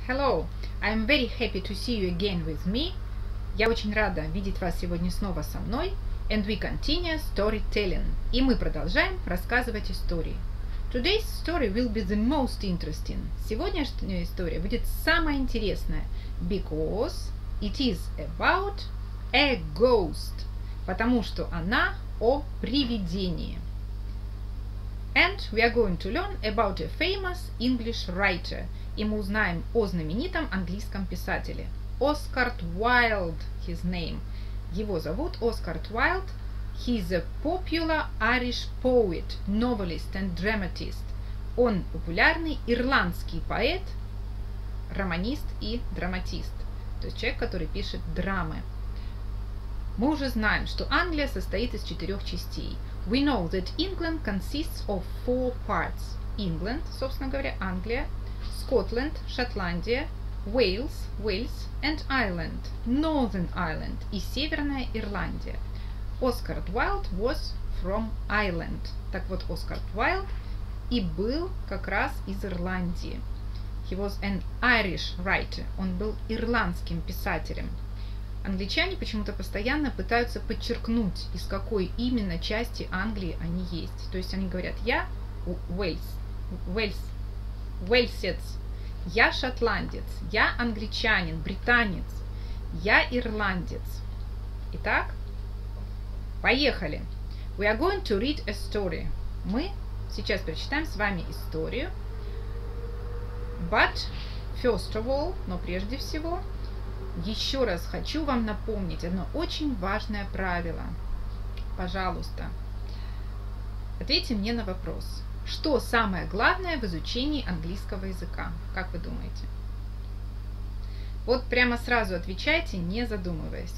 Hello, I'm very happy to see you again with me. Я очень рада видеть вас сегодня снова со мной. And we continue storytelling. И мы продолжаем рассказывать истории. Today's story will be the most interesting. Сегодняшняя история будет самая интересная. Because it is about a ghost. Потому что она о привидении. And we are going to learn about a famous English writer. И мы узнаем о знаменитом английском писателе. Оскар Уайлд, his name. Его зовут Оскар Уайлд. He is a popular Irish poet, novelist and dramatist. Он популярный ирландский поэт, романист и драматист. То есть человек, который пишет драмы. Мы уже знаем, что Англия состоит из 4 частей. We know that England consists of 4 parts. England, собственно говоря, Англия, Scotland, Шотландия, Wales, and Ireland, Northern Ireland и Северная Ирландия. Оскар Уайлд was from Ireland. Так вот, Оскар Уайлд и был как раз из Ирландии. He was an Irish writer. Он был ирландским писателем. Англичане почему-то постоянно пытаются подчеркнуть, из какой именно части Англии они есть. То есть они говорят, я Уэльсец, я шотландец, я англичанин, британец, я ирландец. Итак, поехали. We are going to read a story. Мы сейчас прочитаем с вами историю. But, first of all, но прежде всего, еще раз хочу вам напомнить одно очень важное правило. Пожалуйста, ответьте мне на вопрос. Что самое главное в изучении английского языка? Как вы думаете? Вот прямо сразу отвечайте, не задумываясь.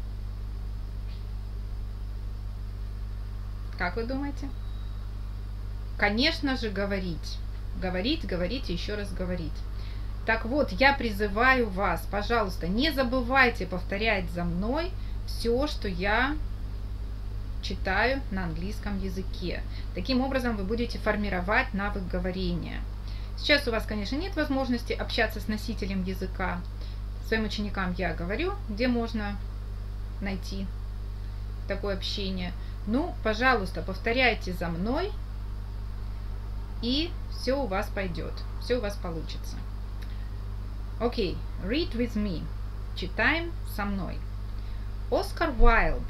Как вы думаете? Конечно же, говорить. Говорить, говорить и еще раз говорить. Так вот, я призываю вас, пожалуйста, не забывайте повторять за мной все, что я читаю на английском языке. Таким образом, вы будете формировать навык говорения. Сейчас у вас, конечно, нет возможности общаться с носителем языка. Своим ученикам я говорю, где можно найти такое общение. Ну, пожалуйста, повторяйте за мной, и все у вас пойдет, все у вас получится. Окей, read with me. Читаем со мной. Оскар Уайлд,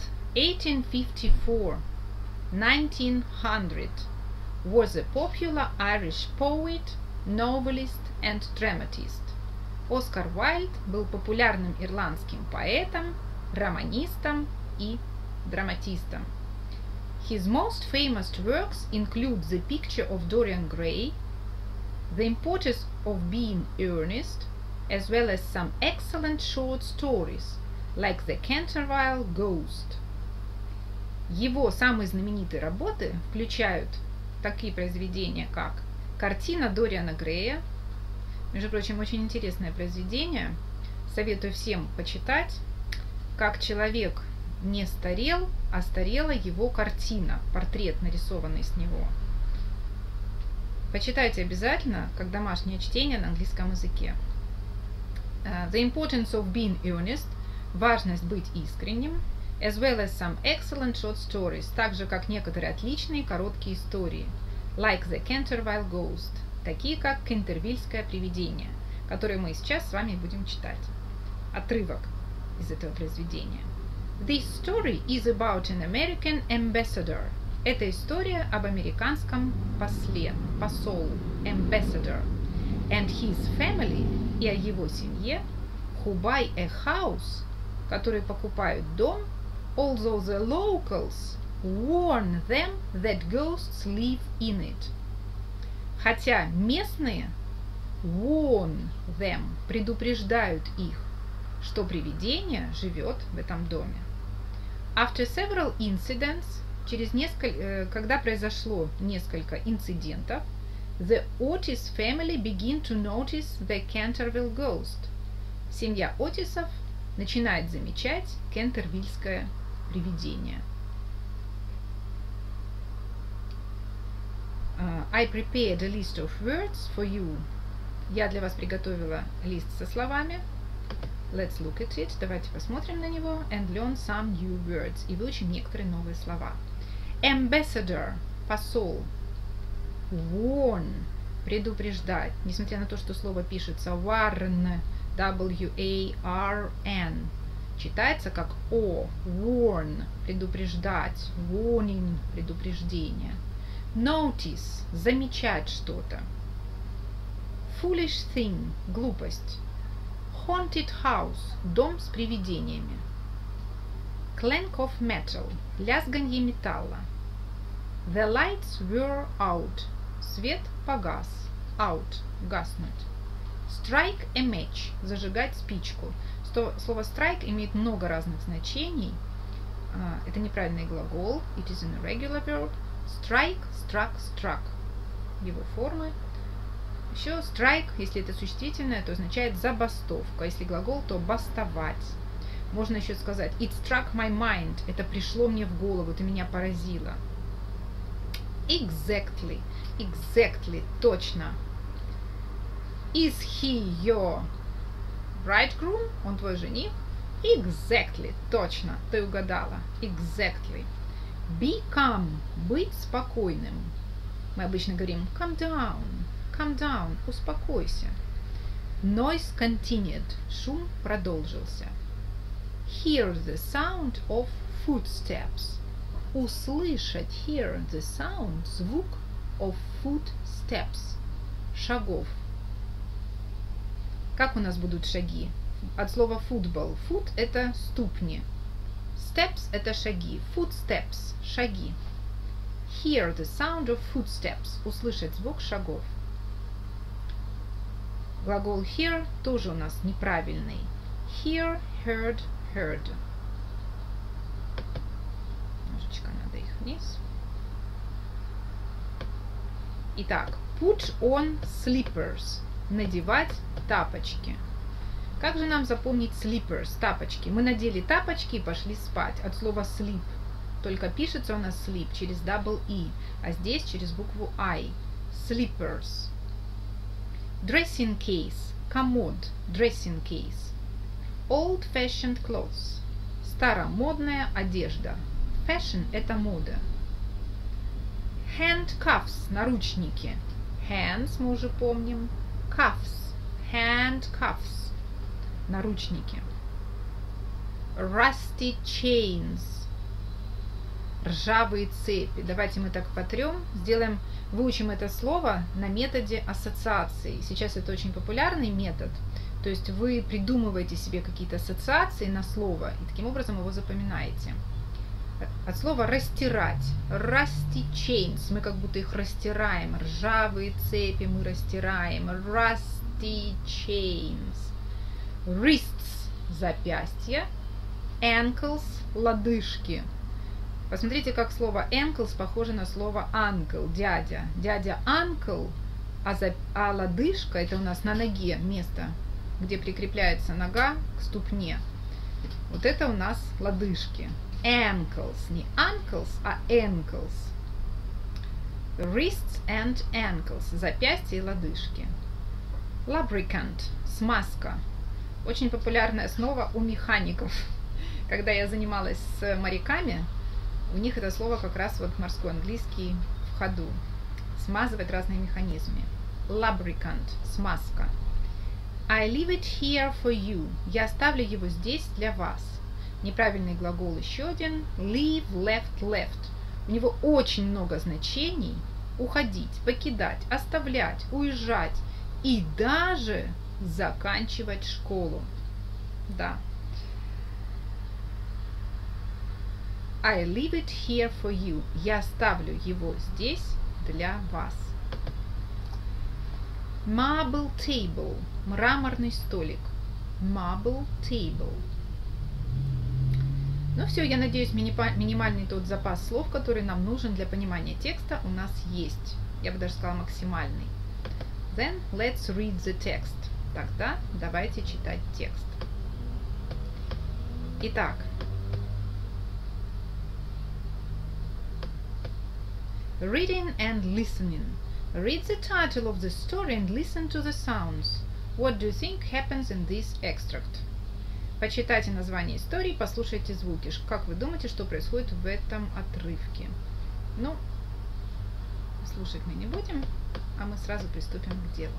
1854-1900, was a popular Irish poet, novelist and dramatist. Оскар Уайлд был популярным ирландским поэтом, романистом и драматистом. His most famous works include The Picture of Dorian Gray, The Importance of Being Earnest, as well as some excellent short stories, like The Canterville Ghost. Его самые знаменитые работы включают такие произведения, как картина Дориана Грея. Между прочим, очень интересное произведение. Советую всем почитать. Как человек не старел, а старела его картина, портрет, нарисованный с него. Почитайте обязательно, как домашнее чтение на английском языке. The Importance of Being Earnest, важность быть искренним, as well as some excellent short stories, так же как некоторые отличные короткие истории, like The Canterville Ghost, такие как Кентервильское привидение, которые мы сейчас с вами будем читать. Отрывок из этого произведения. This story is about an American ambassador. Это история об американском после, посолу, ambassador, and his family, и о его семье, who buy a house, которые покупают дом, although the locals warn them that ghosts live in it. Хотя местные warn them, предупреждают их, что привидение живет в этом доме. After several incidents, когда произошло несколько инцидентов, the Otis family begin to notice the Canterville ghost. Семья Отисов начинает замечать кентервильское привидение. I prepared a list of words for you Я для вас приготовила лист со словами. Let's look at it. Давайте посмотрим на него. And learn some new words. И выучим некоторые новые слова. Ambassador. Посол. Warn. Предупреждать. Несмотря на то, что слово пишется warn. W-A-R-N. Читается как O. Warn. Предупреждать. Warning. Предупреждение. Notice. Замечать что-то. Foolish thing. Глупость. Haunted house. Дом с привидениями. Clank of metal. Лязганье металла. The lights were out. Свет погас. Out. Гаснуть. Strike a match. Зажигать спичку. Слово strike имеет много разных значений. Это неправильный глагол. It is an irregular verb. Strike, struck, struck. Его формы. Еще strike, если это существительное, то означает забастовка. Если глагол, то бастовать. Можно еще сказать it struck my mind. Это пришло мне в голову, это меня поразило. Exactly. Exactly. Точно. Is he your bridegroom? Он твой жених? Exactly. Точно. Ты угадала. Exactly. Be calm. Быть спокойным. Мы обычно говорим calm down. Calm down. Успокойся. Noise continued. Шум продолжился. Hear the sound of footsteps. Услышать. Hear the sound. Звук of footsteps. Шагов. Как у нас будут шаги? От слова football. Foot – это ступни. Steps – это шаги. Footsteps – шаги. Hear the sound of footsteps. Услышать звук шагов. Глагол hear тоже у нас неправильный. Hear, heard, heard. Немножечко надо их вниз. Итак, put on slippers. Надевать тапочки. Как же нам запомнить slippers, тапочки? Мы надели тапочки и пошли спать. От слова sleep. Только пишется у нас sleep через double E, а здесь через букву I. Slippers. Dressing case. Комод. Dressing case. Old-fashioned clothes. Старомодная одежда. Fashion – это мода. Handcuffs. Наручники. Hands мы уже помним. Cuffs. Handcuffs. Наручники. Rusty chains. Ржавые цепи. Давайте мы так потрем. Выучим это слово на методе ассоциации. Сейчас это очень популярный метод. То есть вы придумываете себе какие-то ассоциации на слово и таким образом его запоминаете. От слова растирать. Rusty chains. Мы как будто их растираем. Ржавые цепи мы растираем. Rusty chains. Wrists. Запястья. Ankles. Лодыжки. Посмотрите, как слово ankles похоже на слово uncle, дядя. Дядя uncle, а лодыжка это у нас на ноге место, где прикрепляется нога к ступне. Вот это у нас лодыжки. Ankles, не ankles, а ankles. Wrists and ankles, запястья и лодыжки. Lubricant, смазка. Очень популярное слово у механиков. Когда я занималась с моряками, у них это слово как раз вот морской английский в ходу. Смазывать разные механизмы. Lubricant. Смазка. I leave it here for you. Я оставлю его здесь для вас. Неправильный глагол еще один. Leave, left, left. У него очень много значений. Уходить, покидать, оставлять, уезжать и даже заканчивать школу. Да. I leave it here for you. Я оставлю его здесь для вас. Marble table. Мраморный столик. Marble table. Ну все, я надеюсь, минимальный тот запас слов, который нам нужен для понимания текста, у нас есть. Я бы даже сказала максимальный. Then let's read the text. Тогда давайте читать текст. Итак. Reading and listening. Read the title of the story and listen to the sounds. What do you think happens in this extract? Почитайте название истории, послушайте звуки. Как вы думаете, что происходит в этом отрывке? Ну, слушать мы не будем, а мы сразу приступим к делу.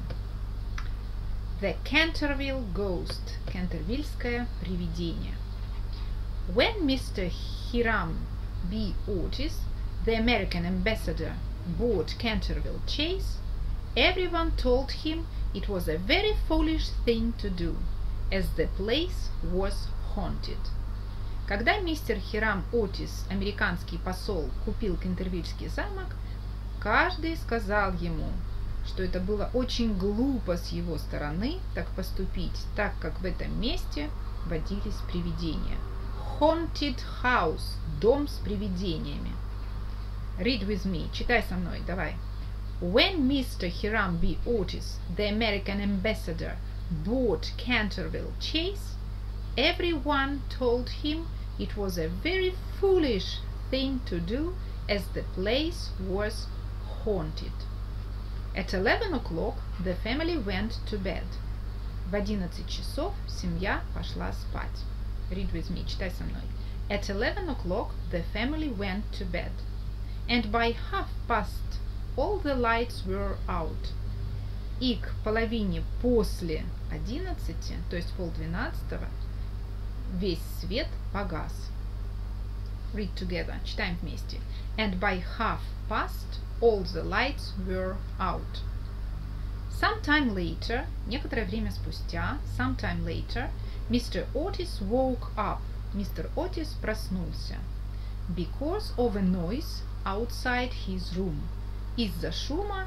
The Canterville Ghost. Кентервильское привидение. When Mr. Hiram B. Otis, the American ambassador, bought Canterville Chase, everyone told him it was a very foolish thing to do, as the place was haunted. Когда мистер Хирам Отис, американский посол, купил Кентервильский замок, каждый сказал ему, что это было очень глупо с его стороны так поступить, так как в этом месте водились привидения. Haunted house – дом с привидениями. Read with me. Читай со мной. Давай. When Mr. Hiram B. Otis, the American ambassador, bought Canterville Chase, everyone told him it was a very foolish thing to do, as the place was haunted. At 11 o'clock the family went to bed. В 11 часов семья пошла спать. Read with me. Читай со мной. At 11 o'clock the family went to bed. And by 1:30 all the lights were out. И к половине после 11, то есть 11:30, весь свет погас. Read together. Читаем вместе. And by 1:30 all the lights were out. Sometime later, некоторое время спустя, sometime later, Mr. Otis woke up. Мистер Отис проснулся. Because of a noise outside his room. Из-за шума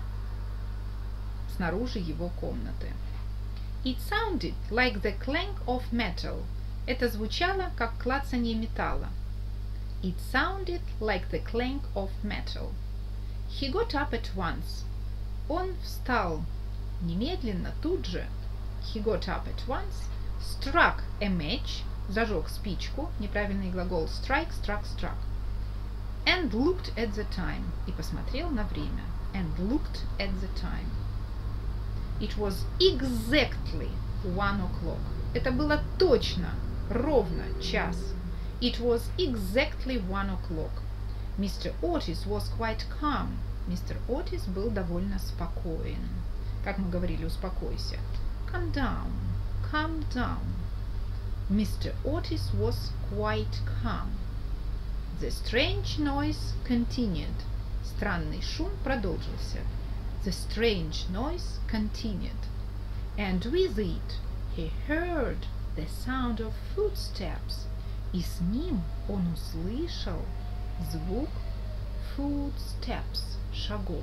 снаружи его комнаты. It sounded like the clank of metal. Это звучало как клацанье металла. It sounded like the clank of metal. He got up at once. Он встал немедленно, тут же. He got up at once, struck a match, зажег спичку, неправильный глагол strike, struck, and looked at the time, и посмотрел на время, and looked at the time. It was exactly 1 o'clock. Это было точно, ровно час. It was exactly 1 o'clock. Mr. Otis was quite calm. Мистер Отис был довольно спокоен. Как мы говорили, успокойся. Calm down, calm down. Mr. Otis was quite calm. The strange noise continued. Странный шум продолжился. The strange noise continued. And with it he heard the sound of footsteps. И с ним он услышал звук footsteps, шагов.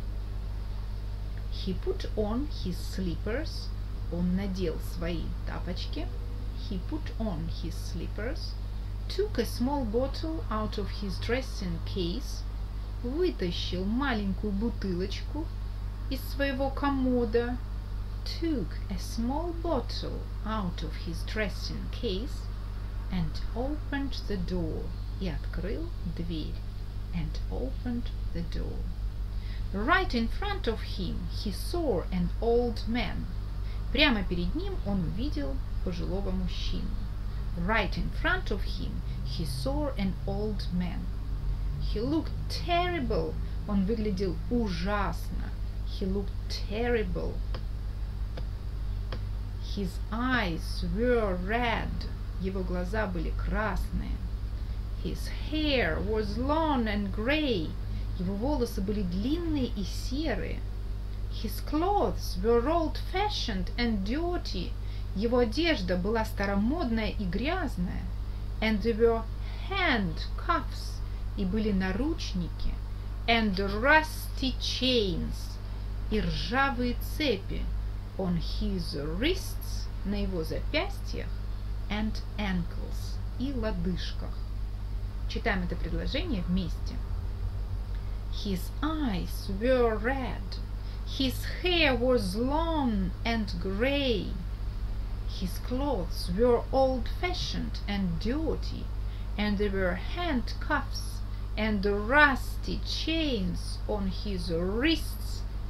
He put on his slippers. Он надел свои тапочки. He put on his slippers. Took a small bottle out of his dressing case. Вытащил маленькую бутылочку из своего комода. Took a small bottle out of his dressing case and opened the door. И открыл дверь. And opened the door. Right in front of him he saw an old man. Прямо перед ним он увидел пожилого мужчину. Right in front of him he saw an old man. He looked terrible. Он выглядел ужасно. He looked terrible. His eyes were red. Его глаза были красные. His hair was long and grey. Его волосы были длинные и серые. His clothes were old-fashioned and dirty. Его одежда была старомодная и грязная. And there were handcuffs. И были наручники. And rusty chains. И ржавые цепи. On his wrists. На его запястьях. And ankles. И лодыжках. Читаем это предложение вместе. His eyes were red. His hair was long and grey. His clothes were old-fashioned and dirty, and there were handcuffs and rusty chains on his wrists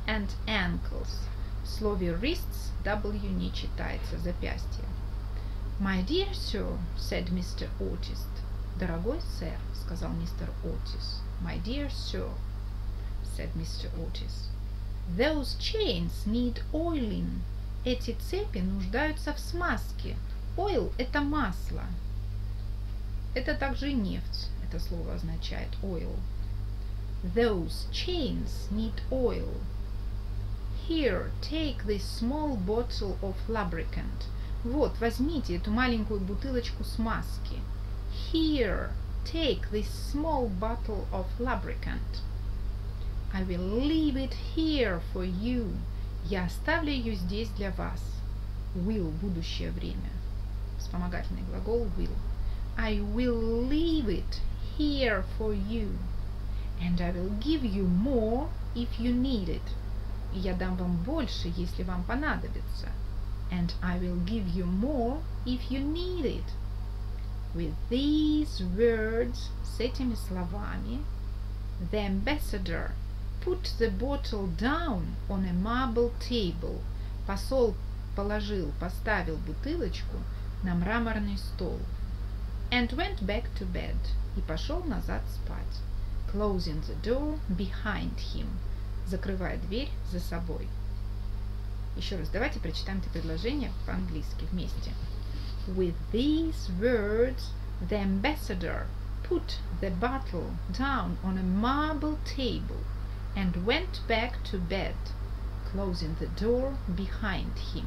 and ankles. В слове wrists W не читается, запястье. My dear sir, said Mr. Otis. Дорогой сэр, сказал мистер Отис. My dear sir, said Mr. Otis. Those chains need oiling. Эти цепи нуждаются в смазке. Oil – это масло. Это также и нефть. Это слово означает oil. Those chains need oil. Here, take this small bottle of lubricant. Вот, возьмите эту маленькую бутылочку смазки. Here, take this small bottle of lubricant. I will leave it here for you. Я оставлю ее здесь для вас. Will – будущее время. Вспомогательный глагол will. I will leave it here for you. And I will give you more if you need it. И я дам вам больше, если вам понадобится. And I will give you more if you need it. With these words, с этими словами, the ambassador put the bottle down on a marble table. Посол поставил бутылочку на мраморный стол. And went back to bed. И пошел назад спать. Closing the door behind him. Закрывая дверь за собой. Еще раз, давайте прочитаем это предложение по-английски вместе. With these words, the ambassador put the bottle down on a marble table and went back to bed, closing the door behind him.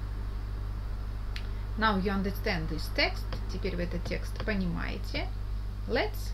Now you understand this text. Теперь вы этот текст понимаете. Let's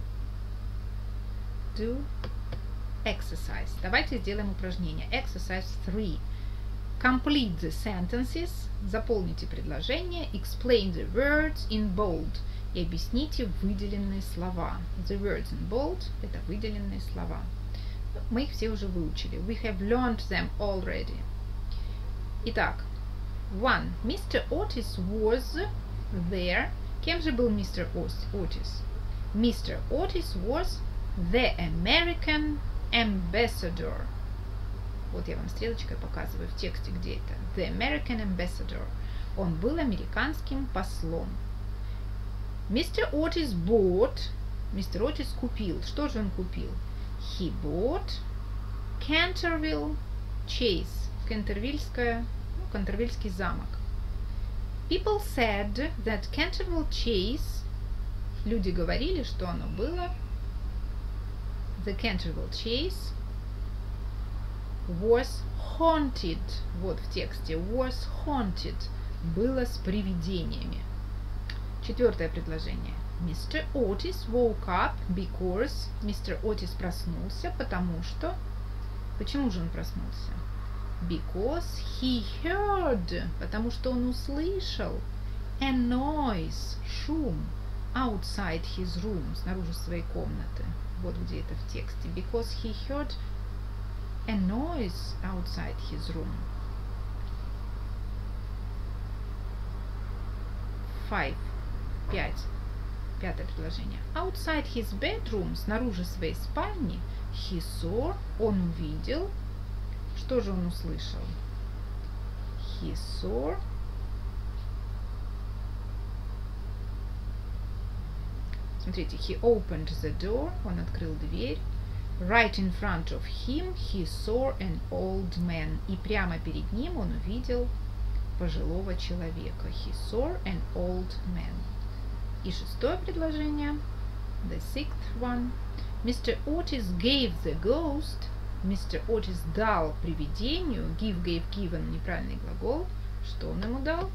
do exercise. Давайте сделаем упражнение. Exercise 3. Complete the sentences. Заполните предложение. Explain the words in bold. И объясните выделенные слова. The words in bold – это выделенные слова. Мы их все уже выучили. We have learned them already. Итак, 1. Mr. Otis was there. Кем же был мистер Otis? Mr. Otis was the American ambassador. Вот я вам стрелочкой показываю в тексте, где это. The American ambassador. Он был американским послом. Mr. Otis bought. Мистер Отис купил. Что же он купил? He bought Canterville Chase. Кантервильский замок. People said that Canterville Chase. Люди говорили, что оно было. The Canterville Chase was haunted. Вот в тексте. Was haunted. Было с привидениями. Четвертое предложение. Mr. Otis woke up because... Мистер Отис проснулся, потому что... Почему же он проснулся? Because he heard. Потому что он услышал a noise. Шум. Outside his room. Снаружи своей комнаты. Вот где это в тексте. Because he heard a noise outside his room. 5. Пятое предложение. Outside his bedroom, снаружи своей спальни, he saw, он увидел. Что же он услышал? He saw. Смотрите, he opened the door, он открыл дверь. Right in front of him he saw an old man. И прямо перед ним он увидел пожилого человека. He saw an old man. И шестое предложение. The sixth one. Mr. Otis gave the ghost. Mr. Otis дал привидению. Give, gave, given. Неправильный глагол. Что он ему дал?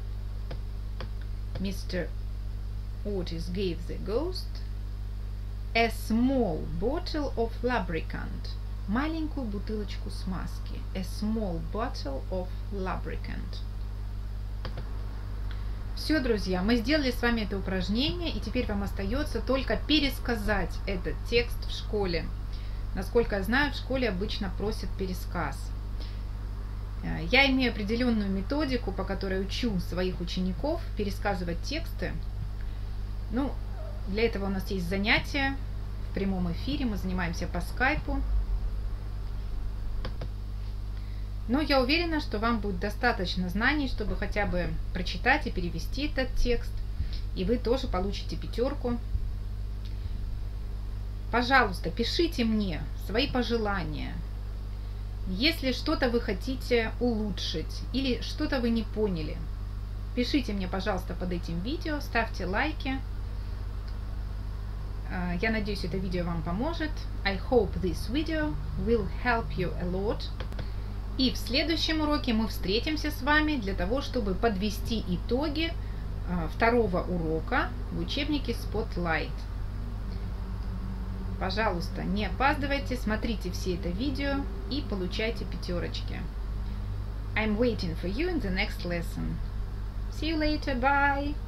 Mr. Otis gave the ghost a small bottle of lubricant. Маленькую бутылочку смазки. A small bottle of lubricant. Все, друзья, мы сделали с вами это упражнение, и теперь вам остается только пересказать этот текст в школе. Насколько я знаю, в школе обычно просят пересказ. Я имею определенную методику, по которой учу своих учеников пересказывать тексты. Ну, для этого у нас есть занятия в прямом эфире, мы занимаемся по скайпу. Но я уверена, что вам будет достаточно знаний, чтобы хотя бы прочитать и перевести этот текст, и вы тоже получите 5. Пожалуйста, пишите мне свои пожелания. Если что-то вы хотите улучшить или что-то вы не поняли, пишите мне, пожалуйста, под этим видео, ставьте лайки. Я надеюсь, это видео вам поможет. I hope this video will help you a lot. И в следующем уроке мы встретимся с вами для того, чтобы подвести итоги 2-го урока в учебнике Spotlight. Пожалуйста, не опаздывайте, смотрите все это видео и получайте 5. I'm waiting for you in the next lesson. See you later, bye!